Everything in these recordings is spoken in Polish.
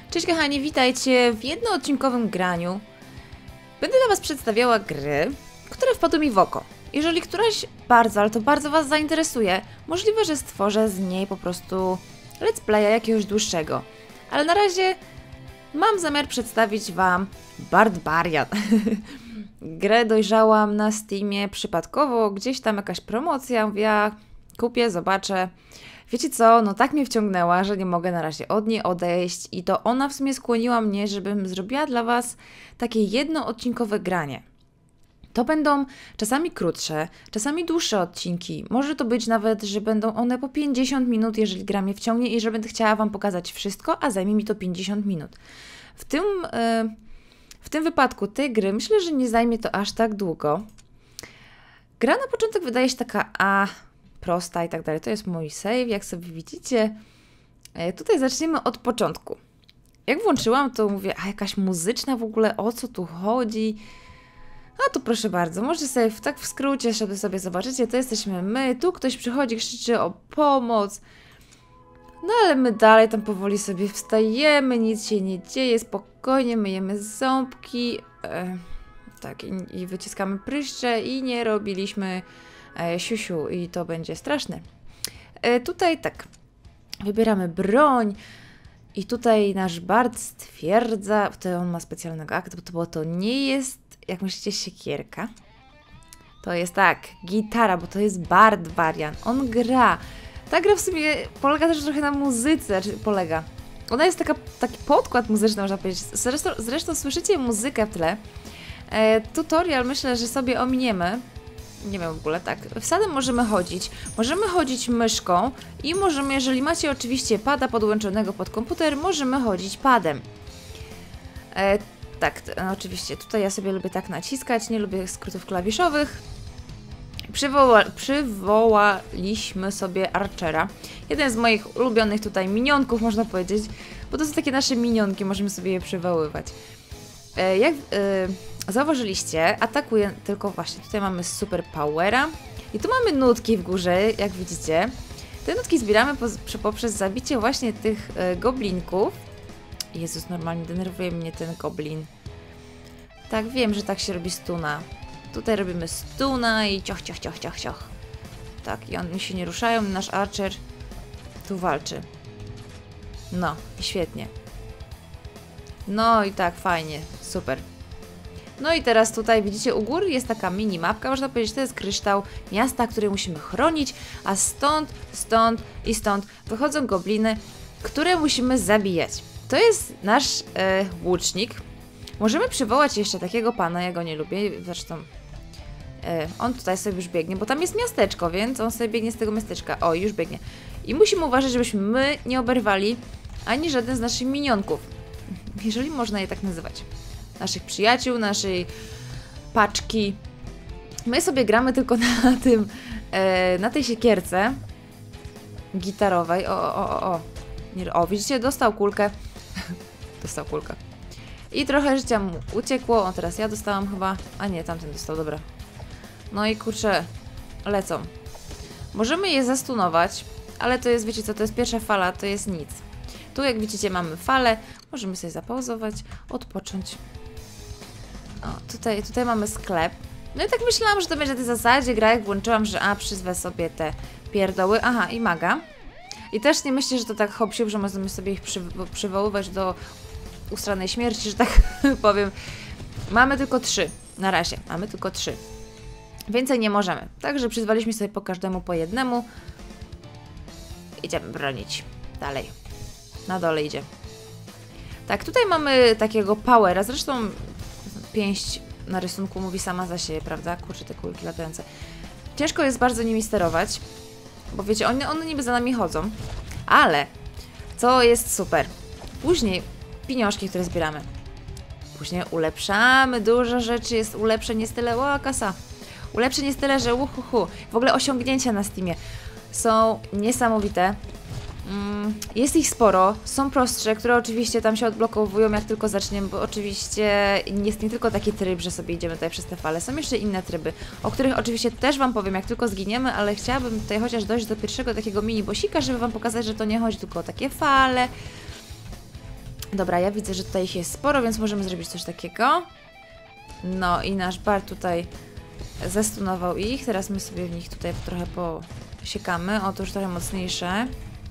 Cześć kochani, witajcie w jednoodcinkowym graniu. Będę dla was przedstawiała gry, które wpadły mi w oko. Jeżeli któraś bardzo, ale to bardzo was zainteresuje, możliwe, że stworzę z niej po prostu let's playa jakiegoś dłuższego. Ale na razie mam zamiar przedstawić wam Barbarian. Grę dojrzałam na Steamie przypadkowo, gdzieś tam jakaś promocja, mówię, ja kupię, zobaczę. Wiecie co, no tak mnie wciągnęła, że nie mogę na razie od niej odejść i to ona w sumie skłoniła mnie, żebym zrobiła dla was takie jednoodcinkowe granie. To będą czasami krótsze, czasami dłuższe odcinki. Może to być nawet, że będą one po 50 minut, jeżeli gra mnie wciągnie i że będę chciała wam pokazać wszystko, a zajmie mi to 50 minut. W tym wypadku tej gry myślę, że nie zajmie to aż tak długo. Gra na początek wydaje się taka prosta i tak dalej. To jest mój save, jak sobie widzicie. Tutaj zaczniemy od początku. Jak włączyłam, to mówię, jakaś muzyczna w ogóle, o co tu chodzi? A to proszę bardzo, może sobie tak w skrócie, żeby sobie zobaczycie, to jesteśmy my, tu ktoś przychodzi, krzyczy o pomoc. No ale my dalej tam powoli sobie wstajemy, nic się nie dzieje, spokojnie myjemy ząbki, tak i wyciskamy pryszcze i nie robiliśmy siusiu i to będzie straszne. Tutaj tak, wybieramy broń i tutaj nasz bard stwierdza, to on ma specjalnego aktu, bo to nie jest, jak myślicie, siekierka. To jest tak, gitara, bo to jest Barbarian, on gra. Ta gra w sumie polega też trochę na muzyce, znaczy polega. Ona jest taki podkład muzyczny, można powiedzieć. Zresztą słyszycie muzykę w tle. Tutorial myślę, że sobie ominiemy. Nie wiem w ogóle, tak. Wsadem możemy chodzić myszką i możemy, jeżeli macie oczywiście pada podłączonego pod komputer, możemy chodzić padem. Tak, no oczywiście, tutaj ja sobie lubię tak naciskać, nie lubię skrótów klawiszowych. Przywołaliśmy sobie Archera. Jeden z moich ulubionych tutaj minionków, można powiedzieć, bo to są takie nasze minionki, możemy sobie je przywoływać. Jak zauważyliście, atakuje tylko właśnie, tutaj mamy super powera i tu mamy nutki w górze, jak widzicie. Te nutki zbieramy poprzez zabicie właśnie tych goblinków. Jezus, normalnie denerwuje mnie ten goblin. Tak, wiem, że tak się robi stuna. Tutaj robimy stuna i cioch, cioch, cioch, cioch, cioch. Tak, i oni się nie ruszają, nasz Archer tu walczy. No, i świetnie. No i tak, fajnie, super. No i teraz tutaj widzicie u góry jest taka mini mapka, można powiedzieć, to jest kryształ miasta, który musimy chronić, a stąd i stąd wychodzą gobliny, które musimy zabijać. To jest nasz łucznik. Możemy przywołać jeszcze takiego pana, ja go nie lubię, zresztą on tutaj sobie już biegnie, bo tam jest miasteczko, więc on sobie biegnie z tego miasteczka. O, już biegnie. I musimy uważać, żebyśmy my nie oberwali ani żaden z naszych minionków, jeżeli można je tak nazywać. Naszych przyjaciół, naszej paczki. My sobie gramy tylko na tej siekierce gitarowej. O, widzicie, dostał kulkę. Dostał kulkę. I trochę życia mu uciekło. O, teraz ja dostałam chyba. A nie, tamten dostał, dobra. No i kurczę, lecą. Możemy je zastunować, ale to jest, wiecie co, to jest pierwsza fala, to jest nic. Tu jak widzicie mamy falę, możemy sobie zapauzować, odpocząć. O, tutaj mamy sklep. No i tak myślałam, że to będzie na tej zasadzie gra, jak włączyłam, że przyzwę sobie te pierdoły. Aha, i maga. I też nie myślę, że to tak hop siup, że możemy sobie ich przywoływać do ustranej śmierci, że tak powiem. Mamy tylko 3 na razie, mamy tylko 3. Więcej nie możemy. Także przyzwaliśmy sobie po każdemu po jednemu. Idziemy bronić. Dalej. Na dole idzie. Tak, tutaj mamy takiego powera. Zresztą pięść na rysunku mówi sama za siebie, prawda? Kurczę, te kulki latające. Ciężko jest bardzo nimi sterować, bo wiecie, one niby za nami chodzą. Ale, co jest super, później pieniążki, które zbieramy. Później ulepszamy, dużo rzeczy jest ulepszeń, jest tyle, kasa. Ulepszeń jest tyle, że W ogóle osiągnięcia na Steamie są niesamowite. Jest ich sporo, są prostsze, które oczywiście tam się odblokowują jak tylko zaczniemy, bo oczywiście jest nie tylko taki tryb, że sobie idziemy tutaj przez te fale, są jeszcze inne tryby, o których oczywiście też wam powiem jak tylko zginiemy, ale chciałabym tutaj chociaż dojść do pierwszego takiego mini bossika, żeby wam pokazać, że to nie chodzi tylko o takie fale. Dobra, ja widzę, że tutaj ich jest sporo, więc możemy zrobić coś takiego. No i nasz Bart tutaj zestunował ich. Teraz my sobie w nich tutaj trochę posiekamy. O, to już trochę mocniejsze.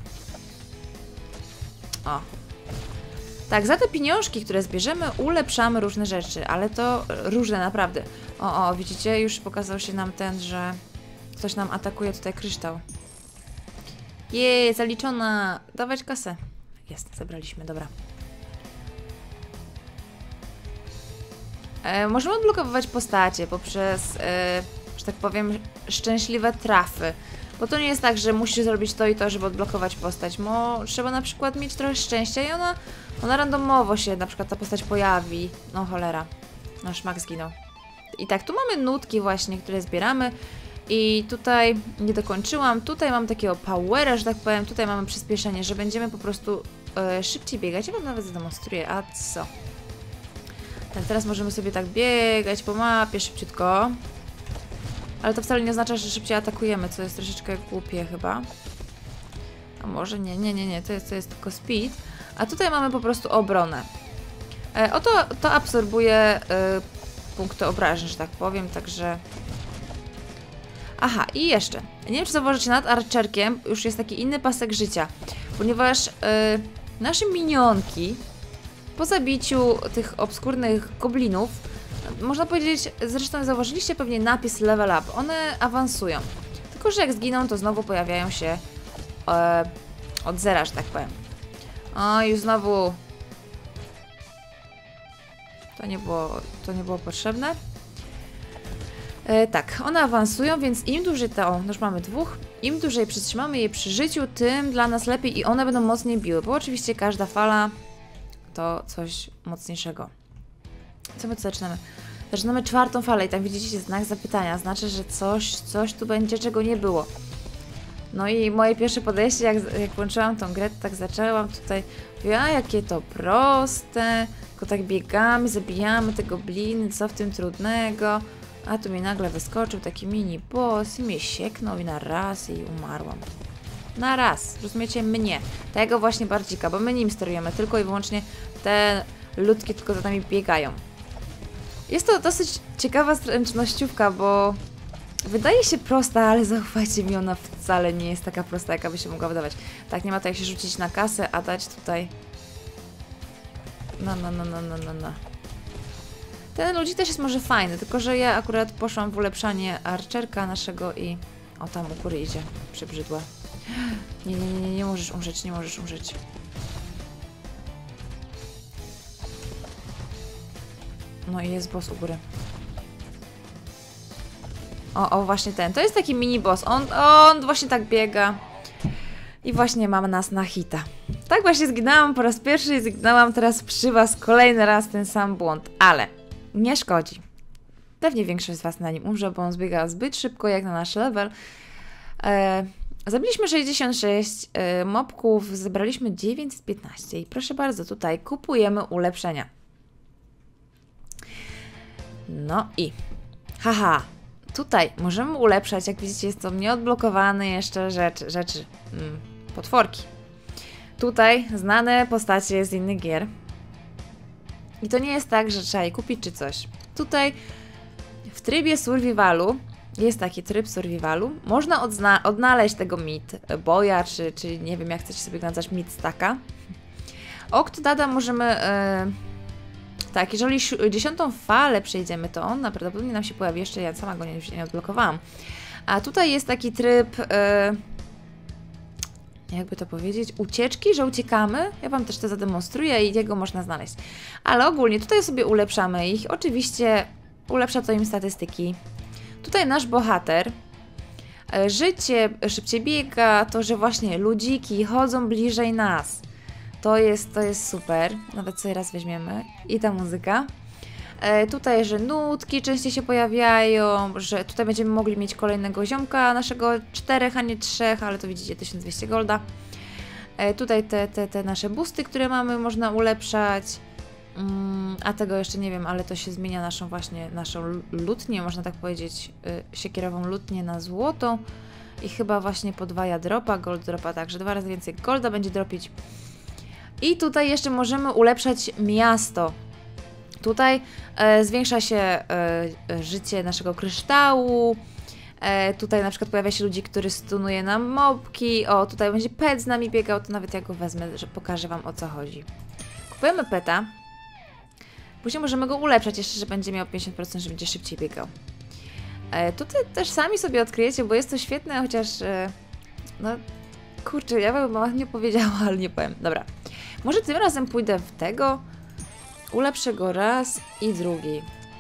O. Tak, za te pieniążki, które zbierzemy, ulepszamy różne rzeczy, ale to różne naprawdę. O, widzicie? Już pokazał się nam ten, że ktoś nam atakuje tutaj kryształ. Jej, zaliczona! Dawać kasę. Jest, zebraliśmy, dobra. Możemy odblokowywać postacie poprzez, że tak powiem, szczęśliwe trafy. Bo to nie jest tak, że musisz zrobić to i to, żeby odblokować postać. Trzeba na przykład mieć trochę szczęścia i ona randomowo się na przykład ta postać pojawi. No cholera, nasz Max zginął. I tak, tu mamy nutki właśnie, które zbieramy. I tutaj nie dokończyłam. Tutaj mam takiego powera, że tak powiem. Tutaj mamy przyspieszenie, że będziemy po prostu szybciej biegać. Ja wam nawet zademonstruję. A co? Tak, teraz możemy sobie tak biegać po mapie szybciutko. Ale to wcale nie oznacza, że szybciej atakujemy, co jest troszeczkę głupie chyba. A może nie, to jest tylko speed. A tutaj mamy po prostu obronę. To absorbuje punkty obrażeń, że tak powiem, także... Aha, i jeszcze. Nie wiem, czy zauważycie, nad archerkiem już jest taki inny pasek życia, ponieważ nasze minionki po zabiciu tych obskurnych goblinów, można powiedzieć, zresztą zauważyliście pewnie napis level up, one awansują. Tylko że jak zginą, to znowu pojawiają się od zera, że tak powiem. O, już znowu... To nie było potrzebne. Tak, one awansują, więc im dłużej już mamy dwóch, im dłużej przytrzymamy je przy życiu, tym dla nas lepiej i one będą mocniej biły, bo oczywiście każda fala to coś mocniejszego. Co my tu zaczynamy? Zaczynamy czwartą falę i tam widzicie znak zapytania, znaczy, że coś tu będzie, czego nie było. No i moje pierwsze podejście, jak włączyłam tą grę, to tak zaczęłam tutaj, jakie to proste, tylko tak biegamy, zabijamy te gobliny, co w tym trudnego. A tu mi nagle wyskoczył taki mini boss i mnie sieknął i na raz i umarłam. Na raz, rozumiecie? Mnie. Tego właśnie bardzika, bo my nim sterujemy, tylko i wyłącznie te ludki tylko za nami biegają. Jest to dosyć ciekawa zręcznościówka, bo wydaje się prosta, ale zaufajcie mi, ona wcale nie jest taka prosta, jaka by się mogła wydawać. Tak, nie ma to jak się rzucić na kasę, a dać tutaj... No. Ten ludzi też jest może fajny, tylko że ja akurat poszłam w ulepszanie archerka naszego i... O, tam u góry idzie, przybrzydła. Nie możesz umrzeć, nie możesz umrzeć. No i jest boss u góry. O, właśnie ten. To jest taki mini boss. On właśnie tak biega. I właśnie mamy nas na hita. Tak właśnie zginęłam po raz pierwszy i zginęłam teraz przy was kolejny raz ten sam błąd. Ale nie szkodzi. Pewnie większość z was na nim umrze, bo on zbiega zbyt szybko jak na nasz level. Zabiliśmy 66 mobków, zebraliśmy 915 i proszę bardzo, tutaj kupujemy ulepszenia. No i haha, tutaj możemy ulepszać, jak widzicie jest to nieodblokowane jeszcze rzeczy, potworki. Tutaj znane postacie z innych gier. I to nie jest tak, że trzeba je kupić czy coś. Tutaj w trybie survivalu, jest taki tryb survivalu, można odnaleźć tego meat boya, czy nie wiem jak chcecie sobie go nazwać, meat stacka. Octodada możemy... Tak, jeżeli 10. falę przejdziemy, to on prawdopodobnie nam się pojawi jeszcze, ja sama go nie odblokowałam. A tutaj jest taki tryb, jakby to powiedzieć, ucieczki, że uciekamy. Ja wam też to zademonstruję i jego można znaleźć. Ale ogólnie tutaj sobie ulepszamy ich. Oczywiście ulepsza to im statystyki. Tutaj nasz bohater, życie szybciej biega, to, że właśnie ludziki chodzą bliżej nas. To jest super, nawet sobie raz weźmiemy. I ta muzyka. Tutaj, że nutki częściej się pojawiają, że tutaj będziemy mogli mieć kolejnego ziomka, naszego 4, a nie 3, ale to widzicie 1200 golda. Tutaj te nasze boosty, które mamy, można ulepszać. A tego jeszcze nie wiem, ale to się zmienia naszą lutnię, można tak powiedzieć, siekierową lutnię na złotą. I chyba właśnie podwaja dropa, gold dropa, także 2 razy więcej golda będzie dropić. I tutaj jeszcze możemy ulepszać miasto. Tutaj zwiększa się życie naszego kryształu. Tutaj na przykład pojawia się ludzi, który stunuje nam mobki. O, tutaj będzie pet z nami biegał, to nawet ja go wezmę, że pokażę wam, o co chodzi. Kupujemy peta. Później możemy go ulepszać jeszcze, że będzie miał 50%, że będzie szybciej biegał. Tutaj też sami sobie odkryjecie, bo jest to świetne, chociaż no kurczę, ja bym ładnie powiedziała, ale nie powiem. Dobra, może tym razem pójdę w tego. Ulepszę go raz i drugi.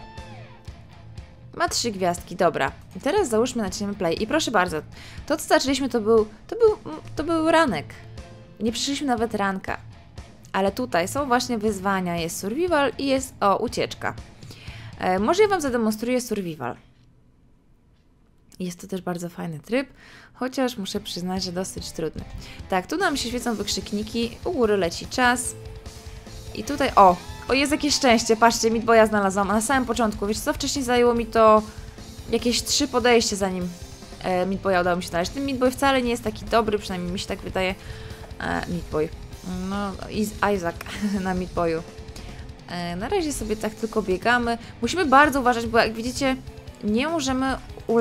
Ma 3 gwiazdki, dobra. I teraz załóżmy, naciśniemy play. I proszę bardzo, to co zaczęliśmy to był ranek. Nie przyszliśmy nawet ranka. Ale tutaj są właśnie wyzwania. Jest survival i jest, ucieczka. Może ja wam zademonstruję survival. Jest to też bardzo fajny tryb, chociaż muszę przyznać, że dosyć trudny. Tak, tu nam się świecą wykrzykniki, u góry leci czas. I tutaj, o, jest jakieś szczęście, patrzcie, Meat Boya znalazłam, a na samym początku, wiecie co, wcześniej zajęło mi to jakieś 3 podejście, zanim Meat Boya udało mi się znaleźć. Ten Meat Boy wcale nie jest taki dobry, przynajmniej mi się tak wydaje. Meat Boy, no, Isaac na Meat Boyu. Na razie sobie tak tylko biegamy. Musimy bardzo uważać, bo jak widzicie, nie możemy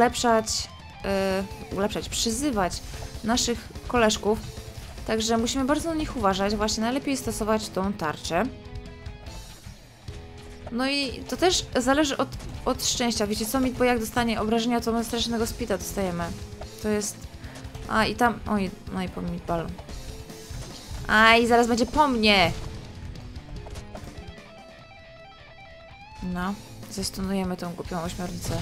przyzywać naszych koleżków, także musimy bardzo na nich uważać. Właśnie najlepiej stosować tą tarczę. No i to też zależy od szczęścia. Wiecie co, bo jak dostanie obrażenia, to my strasznego speeda dostajemy. To jest... A i tam... Oj, no i po meatballu. A i zaraz będzie po mnie! No, zestunujemy tą głupią ośmiornicę.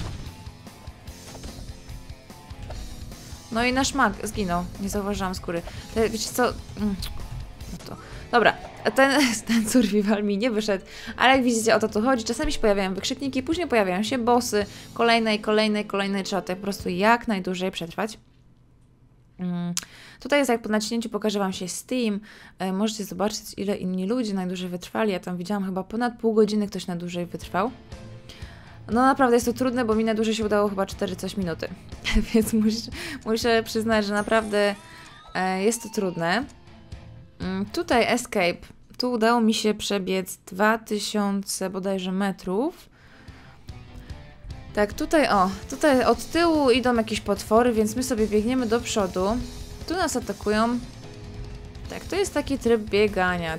No i nasz mag zginął. Nie zauważyłam skóry. Wiecie co? No to... Dobra, ten survival mi nie wyszedł, ale jak widzicie, o to tu chodzi. Czasami się pojawiają wykrzykniki, później pojawiają się bossy. Kolejne. Trzeba tutaj po prostu jak najdłużej przetrwać. Tutaj jest, jak po naciśnięciu pokaże wam się Steam. Możecie zobaczyć, ile inni ludzie najdłużej wytrwali. Ja tam widziałam chyba ponad pół godziny ktoś najdłużej wytrwał. No naprawdę jest to trudne, bo mi najdłużej się udało chyba 4 coś minuty. Więc muszę przyznać, że naprawdę jest to trudne. Tutaj Escape. Tu udało mi się przebiec 2000 bodajże metrów. Tak, tutaj od tyłu idą jakieś potwory, więc my sobie biegniemy do przodu. Tu nas atakują. Tak, to jest taki tryb biegania.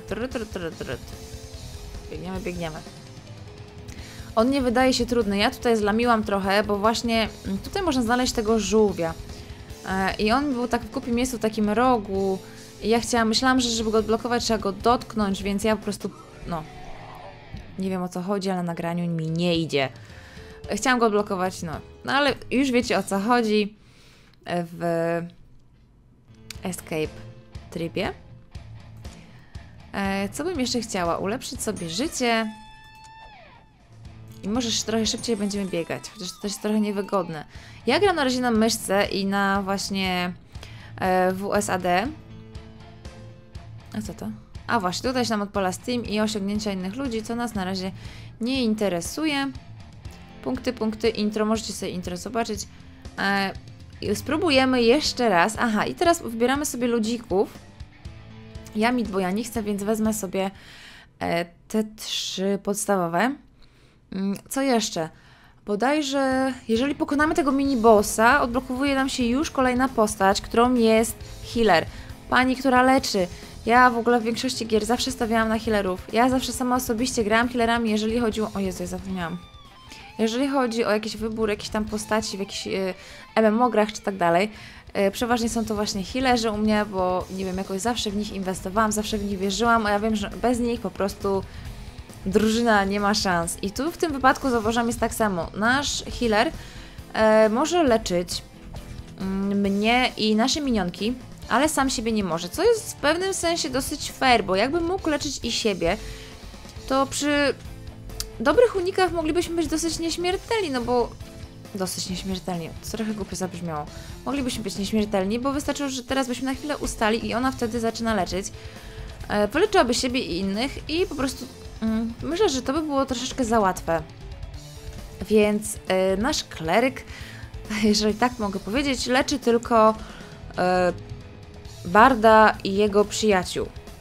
Biegniemy. On nie wydaje się trudny. Ja tutaj zlamiłam trochę, bo właśnie tutaj można znaleźć tego żółwia. I on był tak w głupim miejscu, w takim rogu. I ja myślałam, że żeby go odblokować, trzeba go dotknąć, więc ja po prostu, no, nie wiem o co chodzi, ale na nagraniu mi nie idzie. Chciałam go odblokować, no ale już wiecie o co chodzi w Escape trybie. Co bym jeszcze chciała? Ulepszyć sobie życie. I może trochę szybciej będziemy biegać, chociaż to też jest trochę niewygodne. Ja gram na razie na myszce i na właśnie WSAD. A co to? A właśnie, tutaj się nam odpala Steam i osiągnięcia innych ludzi, co nas na razie nie interesuje. Punkty, intro, możecie sobie intro zobaczyć. Spróbujemy jeszcze raz. Aha, i teraz wybieramy sobie ludzików. Ja Meat Boya nie chcę, więc wezmę sobie te 3 podstawowe. Co jeszcze? Bodajże, jeżeli pokonamy tego mini-bossa, odblokowuje nam się już kolejna postać, którą jest healer. Pani, która leczy. Ja w ogóle w większości gier zawsze stawiałam na healerów. Ja zawsze sama osobiście grałam healerami, jeżeli chodziło... O Jezu, ja zapomniałam. Jeżeli chodzi o jakiś wybór jakiejś tam postaci w jakichś MMO-grach czy tak dalej, przeważnie są to właśnie healerzy u mnie, bo nie wiem, jakoś zawsze w nich inwestowałam, zawsze w nich wierzyłam, a ja wiem, że bez nich po prostu drużyna nie ma szans. I tu w tym wypadku zauważam jest tak samo. Nasz healer może leczyć mnie i nasze minionki, ale sam siebie nie może, co jest w pewnym sensie dosyć fair, bo jakby mógł leczyć i siebie, to przy dobrych unikach moglibyśmy być dosyć nieśmiertelni, no bo... Dosyć nieśmiertelni, to trochę głupio zabrzmiało. Moglibyśmy być nieśmiertelni, bo wystarczyło, że teraz byśmy na chwilę ustali i ona wtedy zaczyna leczyć. Wyleczyłaby siebie i innych i po prostu myślę, że to by było troszeczkę za łatwe. Więc nasz kleryk, jeżeli tak mogę powiedzieć, leczy tylko Barda i jego przyjaciół.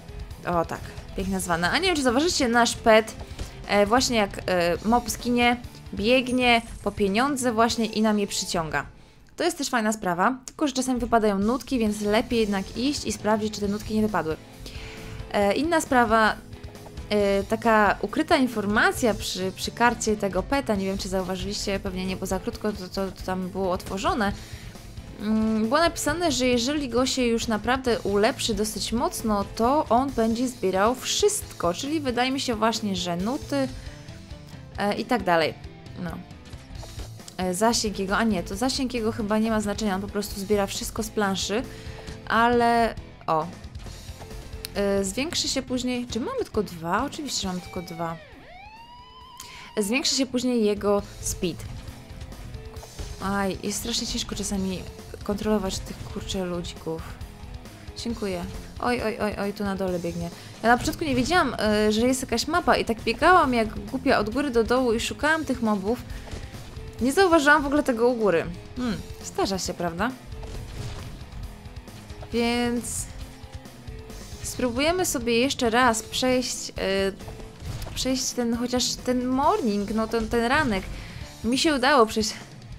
O tak, pięknie nazwana. A nie wiem, czy zauważycie, nasz pet właśnie jak mob skinie, biegnie po pieniądze właśnie i nam je przyciąga. To jest też fajna sprawa, tylko że czasami wypadają nutki, więc lepiej jednak iść i sprawdzić, czy te nutki nie wypadły. Inna sprawa, taka ukryta informacja przy karcie tego peta, nie wiem, czy zauważyliście, pewnie nie, bo za krótko to tam było otworzone. Było napisane, że jeżeli go się już naprawdę ulepszy dosyć mocno, to on będzie zbierał wszystko, czyli wydaje mi się właśnie, że nuty i tak dalej. No. Zasięg jego, a nie, to zasięg jego chyba nie ma znaczenia, on po prostu zbiera wszystko z planszy, ale o, zwiększy się później, czy mamy tylko 2? Oczywiście, że mamy tylko 2. Zwiększy się później jego speed. Aj, jest strasznie ciężko czasami kontrolować tych kurczę ludzików. Dziękuję. Oj, oj, oj, oj, tu na dole biegnie. Ja na początku nie wiedziałam, że jest jakaś mapa i tak biegałam jak głupia od góry do dołu i szukałam tych mobów. Nie zauważyłam w ogóle tego u góry. Zdarza się, prawda? Więc spróbujemy sobie jeszcze raz przejść ten, chociaż ten morning, no ten ranek. Mi się udało przejść.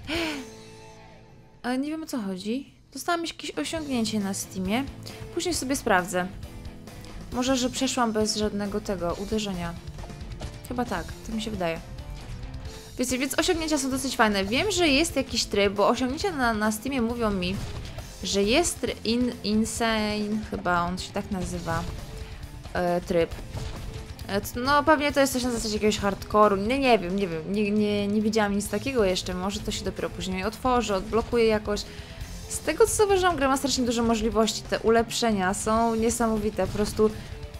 Ale nie wiem, o co chodzi. Dostałam jakieś osiągnięcie na Steamie. Później sobie sprawdzę. Może, że przeszłam bez żadnego tego uderzenia. Chyba tak, to mi się wydaje. Wiecie, więc osiągnięcia są dosyć fajne. Wiem, że jest jakiś tryb, bo osiągnięcia na Steamie mówią mi, że jest Insane, chyba on się tak nazywa, tryb. No pewnie to jest coś na zasadzie jakiegoś hardkoru, nie wiem, nie widziałam nic takiego jeszcze, może to się dopiero później otworzy, odblokuje jakoś. Z tego co zauważyłam, gra ma strasznie dużo możliwości, te ulepszenia są niesamowite, po prostu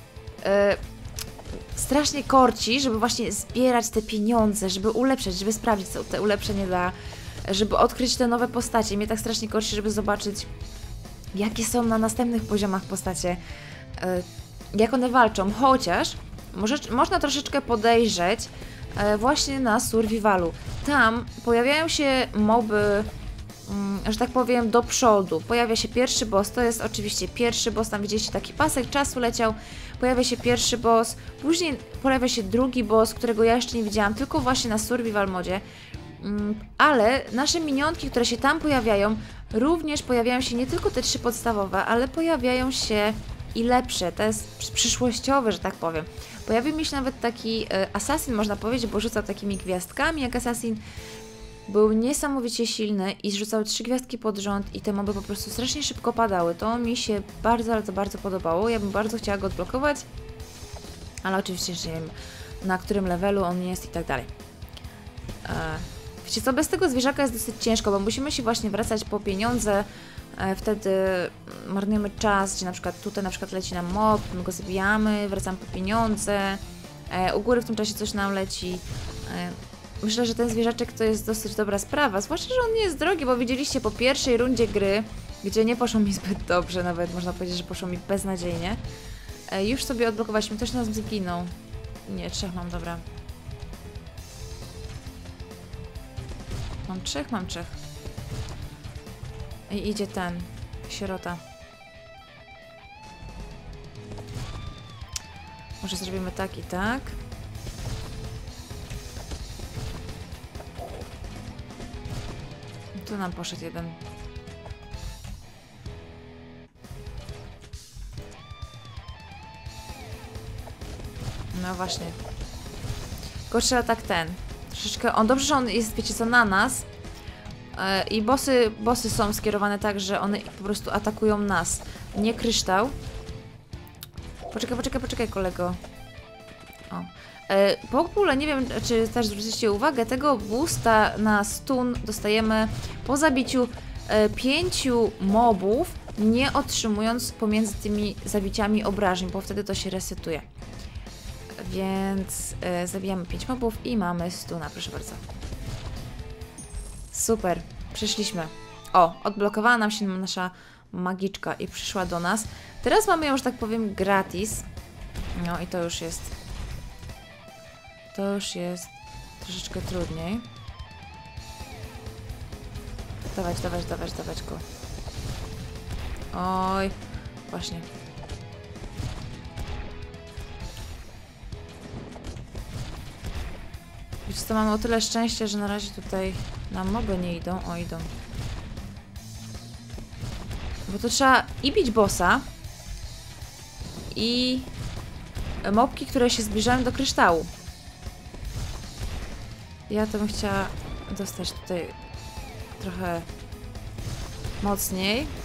strasznie korci, żeby właśnie zbierać te pieniądze, żeby ulepszać, żeby sprawdzić co te ulepszenie da, żeby odkryć te nowe postacie. Mnie tak strasznie korci, żeby zobaczyć jakie są na następnych poziomach postacie, jak one walczą, chociaż można troszeczkę podejrzeć właśnie na survivalu. Tam pojawiają się moby, że tak powiem, do przodu. Pojawia się pierwszy boss, to jest oczywiście pierwszy boss, tam widzieliście taki pasek czasu leciał, pojawia się pierwszy boss, później pojawia się drugi boss, którego ja jeszcze nie widziałam, tylko właśnie na survival modzie. Ale nasze minionki, które się tam pojawiają, również pojawiają się nie tylko te 3 podstawowe, ale pojawiają się i lepsze, to jest przyszłościowe, że tak powiem. Pojawił mi się nawet taki Assassin, można powiedzieć, bo rzucał takimi gwiazdkami jak Assassin. Był niesamowicie silny i rzucał 3 gwiazdki pod rząd i te moby po prostu strasznie szybko padały. To mi się bardzo, ale to bardzo podobało. Ja bym bardzo chciała go odblokować, ale oczywiście jeszcze nie wiem, na którym levelu on jest i tak dalej. Wiecie co, bez tego zwierzaka jest dosyć ciężko, bo musimy się właśnie wracać po pieniądze, wtedy marnujemy czas, gdzie na przykład tutaj na przykład leci nam mob, my go zabijamy, wracamy po pieniądze, u góry w tym czasie coś nam leci. Myślę, że ten zwierzaczek to jest dosyć dobra sprawa, zwłaszcza, że on nie jest drogi, bo widzieliście po pierwszej rundzie gry, gdzie nie poszło mi zbyt dobrze, nawet można powiedzieć, że poszło mi beznadziejnie. Już sobie odblokowaliśmy, ktoś nas zginął. Nie, 3 mam, dobra. Mam 3. I idzie ten, sierota. Może zrobimy tak i tak. Tu nam poszedł jeden. No właśnie. Tylko trzeba tak ten. Troszeczkę. On dobrze, że on jest, wiecie co, na nas. I bossy są skierowane tak, że one po prostu atakują nas. Nie kryształ. Poczekaj, kolego. O. W ogóle nie wiem, czy też zwróciliście uwagę, tego boosta na stun dostajemy po zabiciu 5 mobów, nie otrzymując pomiędzy tymi zabiciami obrażeń, bo wtedy to się resetuje. Więc zabijamy 5 mobów i mamy stuna, proszę bardzo. Super, przyszliśmy. O, odblokowała nam się nasza magiczka i przyszła do nas. Teraz mamy ją, że tak powiem, gratis. No i to już jest troszeczkę trudniej. Dawać go. Oj, właśnie. Wiecie co, mamy o tyle szczęście, że na razie tutaj nam moby nie idą. O, idą. Bo to trzeba i bić bossa, i mobki, które się zbliżają do kryształu. Ja to bym chciała dostać tutaj trochę mocniej.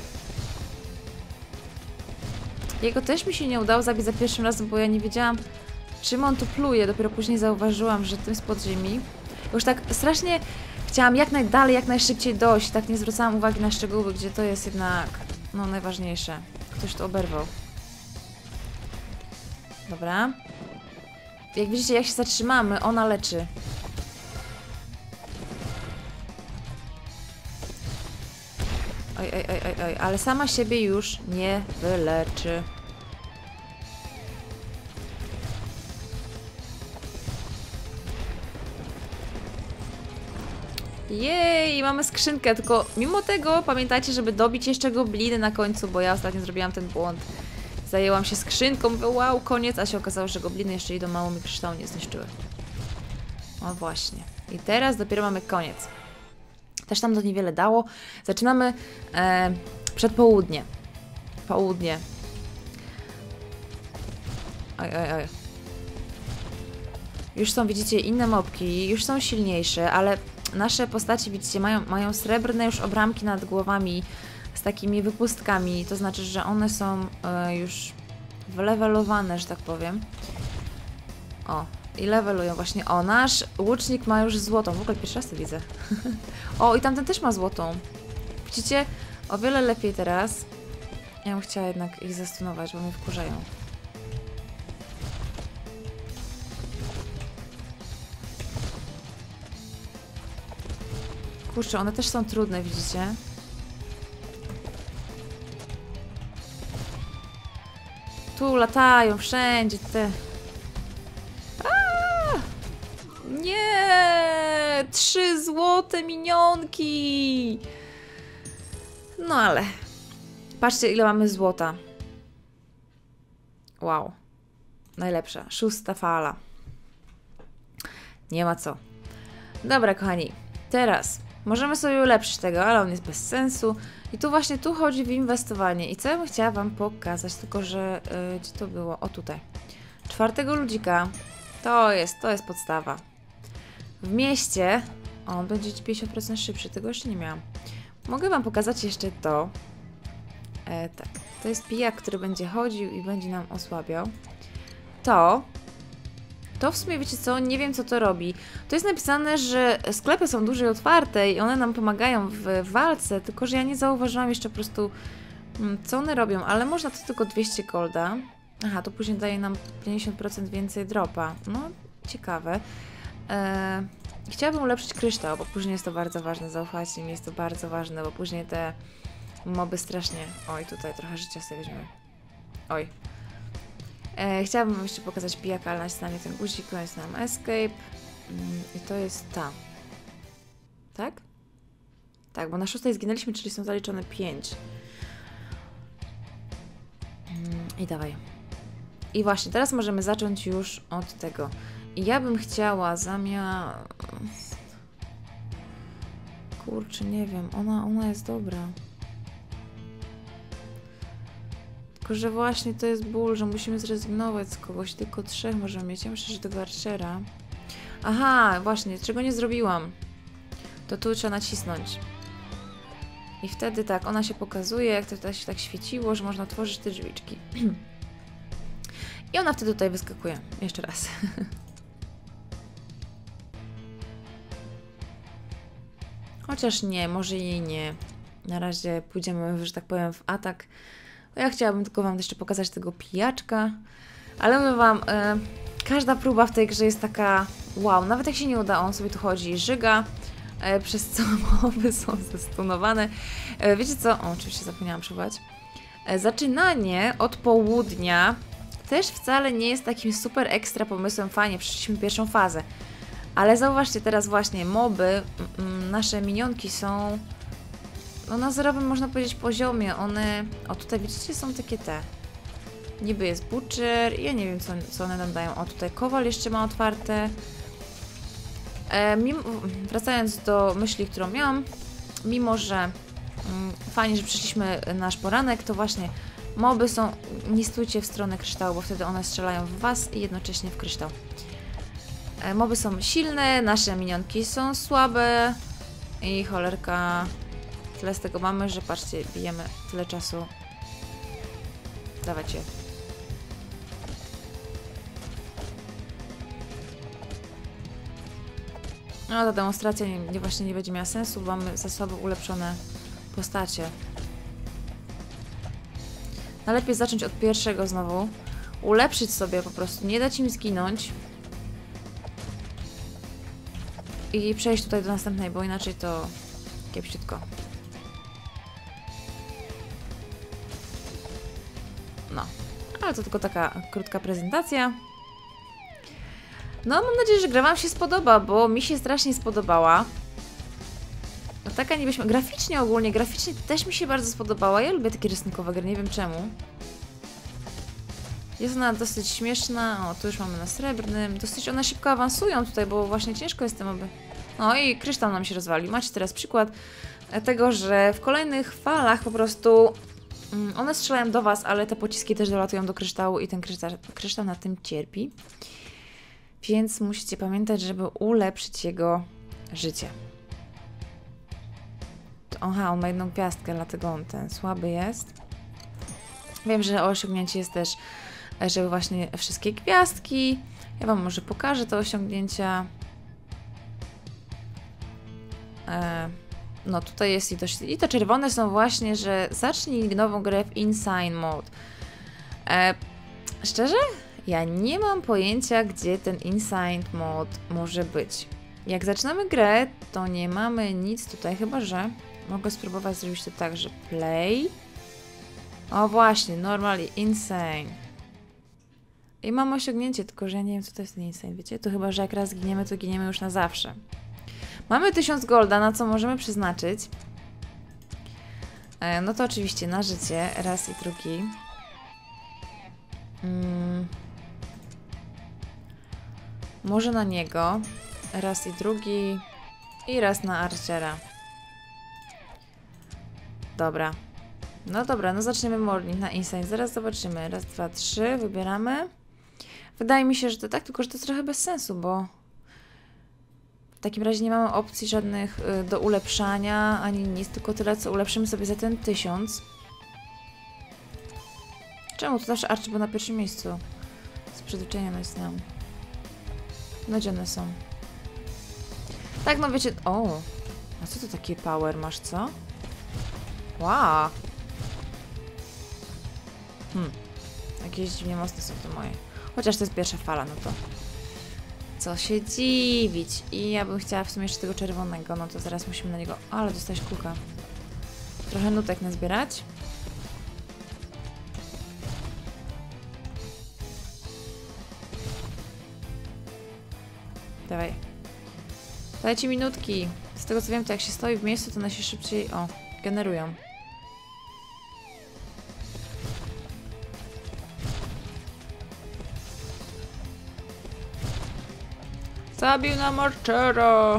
Jego też mi się nie udało zabić za pierwszym razem, bo ja nie wiedziałam, czym on tu pluje. Dopiero później zauważyłam, że tym z podziemi. Już tak strasznie chciałam jak najdalej, jak najszybciej dojść. Tak nie zwracałam uwagi na szczegóły, gdzie to jest jednak, no, najważniejsze. Ktoś to oberwał. Dobra. Jak widzicie, jak się zatrzymamy, ona leczy. Oj, ale sama siebie już nie wyleczy. Jej, mamy skrzynkę, tylko mimo tego pamiętajcie, żeby dobić jeszcze gobliny na końcu, bo ja ostatnio zrobiłam ten błąd. Zajęłam się skrzynką, mówię, wow, koniec, a się okazało, że gobliny jeszcze idą, mało mi kryształu nie zniszczyły. O właśnie. I teraz dopiero mamy koniec. Też tam to niewiele dało. Zaczynamy przed południe. Południe. Oj. Już są, widzicie, inne mobki, już są silniejsze, ale nasze postaci, widzicie, mają srebrne już obramki nad głowami z takimi wypustkami. To znaczy, że one są już wylewelowane, że tak powiem. O. I levelują właśnie. O, nasz łucznik ma już złotą. W ogóle pierwszy raz to widzę. O, i tamten też ma złotą. Widzicie? O wiele lepiej teraz. Ja bym chciała jednak ich zastunować, bo mnie wkurzają. Kurczę, one też są trudne, widzicie? Tu latają wszędzie te... Nie! 3 złote minionki! No ale... Patrzcie, ile mamy złota. Wow. Najlepsza. 6. fala. Nie ma co. Dobra, kochani. Teraz możemy sobie ulepszyć tego, ale on jest bez sensu. I tu właśnie tu chodzi w inwestowanie. I co ja bym chciała wam pokazać, tylko że... gdzie to było? O, tutaj. 4. ludzika. To jest podstawa. W mieście on będzie 50% szybszy, tego jeszcze nie miałam. Mogę wam pokazać jeszcze to. Tak, to jest pijak, który będzie chodził i będzie nam osłabiał. To w sumie, wiecie co, nie wiem co to robi. To jest napisane, że sklepy są dłużej otwarte i one nam pomagają w walce, tylko że ja nie zauważyłam jeszcze po prostu co one robią, ale można to tylko 200 golda. Aha, to później daje nam 50% więcej dropa. No, ciekawe. Chciałabym ulepszyć kryształ, bo później jest to bardzo ważne. Zaufajcie mi, jest to bardzo ważne, bo później te moby strasznie... Oj, tutaj trochę życia sobie weźmiemy. Oj. Chciałabym wam jeszcze pokazać pijaka, ale nacisnąłem ten guzik, to jest nam escape. I to jest ta. Tak? Tak, bo na 6 zginęliśmy, czyli są zaliczone 5. I dawaj. I właśnie, teraz możemy zacząć już od tego. I ja bym chciała zamiast... Kurczę, nie wiem, ona jest dobra. Tylko, że właśnie to jest ból, że musimy zrezygnować z kogoś, tylko 3 możemy mieć. Ja myślę, że tego archera. Aha, właśnie, czego nie zrobiłam. To tu trzeba nacisnąć. I wtedy tak, ona się pokazuje, jak to się tak świeciło, że można otworzyć te drzwiczki. I ona wtedy tutaj wyskakuje. Jeszcze raz. Chociaż nie, może jej nie. Na razie pójdziemy, że tak powiem, w atak. Ja chciałabym tylko wam jeszcze pokazać tego pijaczka. Ale mówię wam, każda próba w tej grze jest taka wow. Nawet jak się nie uda, on sobie tu chodzi i żyga. Przez co moby są zestunowane. Wiecie co? O, oczywiście zapomniałam przywołać. Zaczynanie od południa też wcale nie jest takim super ekstra pomysłem. Fajnie, przeszliśmy pierwszą fazę. Ale zauważcie teraz właśnie, moby, nasze minionki są no, na zerowym, można powiedzieć, poziomie. One, o tutaj widzicie, są takie te. Niby jest butcher, ja nie wiem co one nam dają. O tutaj kowal jeszcze ma otwarte. Wracając do myśli, którą miałam, mimo że fajnie, że przyszliśmy nasz poranek, to właśnie moby są, nie stójcie w stronę kryształu, bo wtedy one strzelają w was i jednocześnie w kryształ. Moby są silne, nasze minionki są słabe i cholerka, tyle z tego mamy, że patrzcie, bijemy tyle czasu. Dawajcie. No, ta demonstracja właśnie nie będzie miała sensu, bo mamy za słabo ulepszone postacie. No, lepiej zacząć od pierwszego znowu. Ulepszyć sobie po prostu, nie dać im zginąć. I przejść tutaj do następnej, bo inaczej to kiepściutko. No, ale to tylko taka krótka prezentacja. No, mam nadzieję, że gra wam się spodoba, bo mi się strasznie spodobała. No, taka niby graficznie ogólnie, graficznie też mi się bardzo spodobała. Ja lubię takie rysunkowe gry, nie wiem czemu. Jest ona dosyć śmieszna. O, tu już mamy na srebrnym. Dosyć one szybko awansują tutaj, bo właśnie ciężko jest tym, aby... No i kryształ nam się rozwali. Macie teraz przykład tego, że w kolejnych falach po prostu one strzelają do was, ale te pociski też dolatują do kryształu i ten kryształ na tym cierpi. Więc musicie pamiętać, żeby ulepszyć jego życie. Aha, on ma jedną gwiazdkę, dlatego on ten słaby jest. Wiem, że osiągnięcie jest też, żeby właśnie wszystkie gwiazdki. Ja wam może pokażę te osiągnięcia. No tutaj jest i te czerwone są właśnie, że zacznij nową grę w Insane Mode. Szczerze? Ja nie mam pojęcia, gdzie ten Insane Mode może być. Jak zaczynamy grę, to nie mamy nic tutaj, chyba że mogę spróbować zrobić to tak, że play. O właśnie, normally insane. I mam osiągnięcie, tylko że ja nie wiem, co to jest ten insane, wiecie? To chyba, że jak raz giniemy, to giniemy już na zawsze. Mamy 1000 golda, na co możemy przeznaczyć. No to oczywiście na życie, raz i drugi. Może na niego, raz i drugi i raz na archera. Dobra. No dobra, no zaczniemy morning na insane. Zaraz zobaczymy. Raz, dwa, trzy. Wybieramy. Wydaje mi się, że to tak, tylko że to jest trochę bez sensu, bo w takim razie nie mamy opcji żadnych do ulepszania, ani nic, tylko tyle, co ulepszymy sobie za ten 1000. Czemu to zawsze Archie był na pierwszym miejscu? Z przyzwyczajenia myślałam. No gdzie one są? Tak, no wiecie... O! A co to takie power masz, co? Wow! Jakieś dziwnie mocne są to moje. Chociaż to jest pierwsza fala, no to... Co się dziwić? I ja bym chciała w sumie jeszcze tego czerwonego, no to zaraz musimy na niego... Ale dostać kuka. Trochę nutek nazbierać. Dawaj. Dajcie minutki. Z tego co wiem, to jak się stoi w miejscu, to one się szybciej... O, generują. Zabił nam Archera!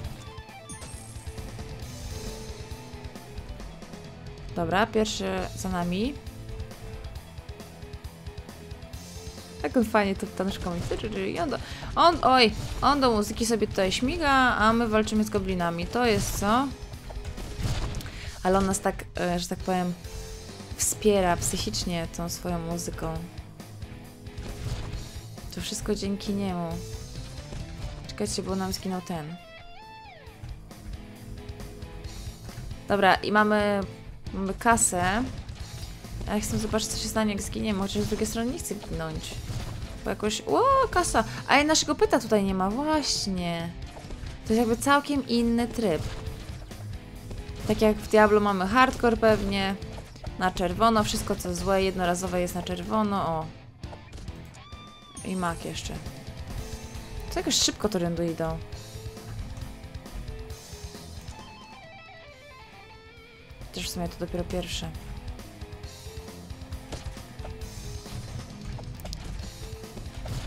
Dobra, pierwszy za nami. Jak on fajnie tu taneczką i on do muzyki sobie tutaj śmiga, a my walczymy z goblinami. To jest co? Ale on nas tak, że tak powiem, wspiera psychicznie tą swoją muzyką. To wszystko dzięki niemu. Czekajcie, bo nam zginął ten. Dobra, i mamy kasę. A ja chcę zobaczyć, co się stanie, jak zginiemy. Chociaż z drugiej strony nie chcę ginąć. Bo jakoś... O, kasa! A naszego pyta tutaj nie ma. Właśnie. To jest jakby całkiem inny tryb. Tak jak w Diablo mamy hardcore pewnie. Na czerwono. Wszystko co złe, jednorazowe jest na czerwono. O. I mak jeszcze. To jakoś szybko to rendu idą. Też w sumie to dopiero pierwsze.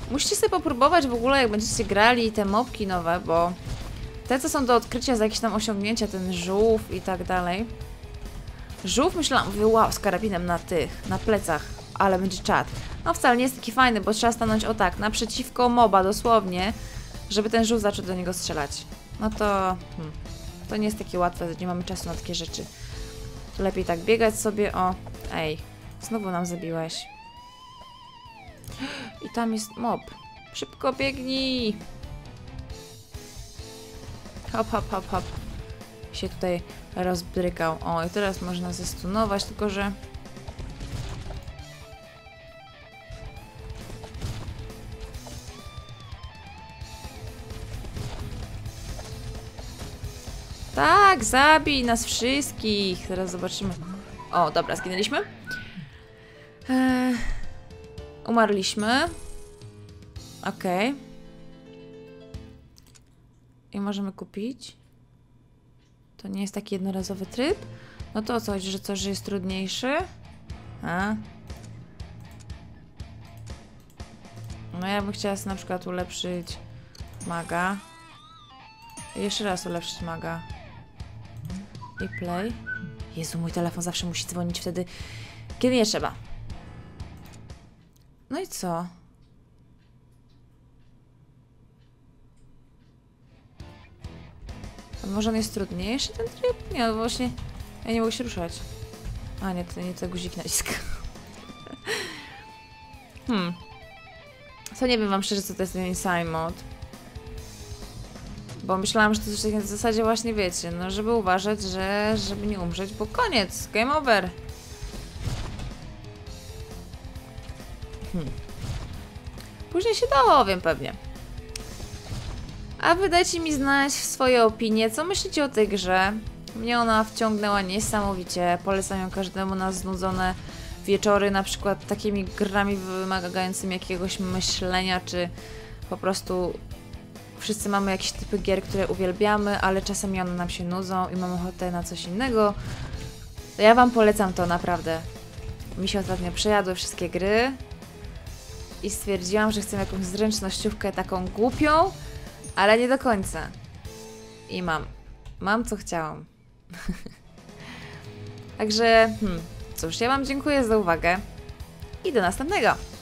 Musicie sobie popróbować w ogóle, jak będziecie grali te mopki nowe, bo te, co są do odkrycia za jakieś tam osiągnięcia, ten żółw i tak dalej. Żółw myślałam, mówię, wow, z karabinem na plecach, ale będzie czad. No wcale nie jest taki fajny, bo trzeba stanąć o tak, naprzeciwko moba dosłownie, żeby ten żółw zaczął do niego strzelać. No to... to nie jest takie łatwe, nie mamy czasu na takie rzeczy. Lepiej tak biegać sobie, o... Ej, znowu nam zabiłeś. I tam jest mob. Szybko biegnij! Hop, hop, hop, hop. Się tutaj rozbrykał. O, i teraz można zestunować, tylko że... Tak, zabij nas wszystkich. Teraz zobaczymy. O, dobra, zginęliśmy. Umarliśmy. Okej. I możemy kupić. To nie jest taki jednorazowy tryb? No to coś, że coś jest trudniejszy? A? No ja bym chciała sobie na przykład ulepszyć maga. I jeszcze raz ulepszyć maga. I play. Jezu, mój telefon zawsze musi dzwonić wtedy, kiedy nie trzeba. No i co? A może on jest trudniejszy, ten tryb? Nie, no właśnie... Ja nie mogę się ruszać. A nie, to nie to guzik naciska. Co nie wiem wam szczerze, co to jest ten inside mode. Bo myślałam, że to coś takiego w zasadzie właśnie wiecie, no żeby uważać, żeby nie umrzeć, bo koniec, game over. Później się dowiem pewnie. A wy dajcie mi znać swoje opinie, co myślicie o tej grze. Mnie ona wciągnęła niesamowicie, polecam ją każdemu na znudzone wieczory, na przykład takimi grami wymagającymi jakiegoś myślenia, czy po prostu wszyscy mamy jakieś typy gier, które uwielbiamy, ale czasami one nam się nudzą i mamy ochotę na coś innego. To ja wam polecam to naprawdę. Mi się ostatnio przejadły wszystkie gry i stwierdziłam, że chcę jakąś zręcznościówkę taką głupią, ale nie do końca. I mam co chciałam. Także, cóż, ja wam dziękuję za uwagę i do następnego.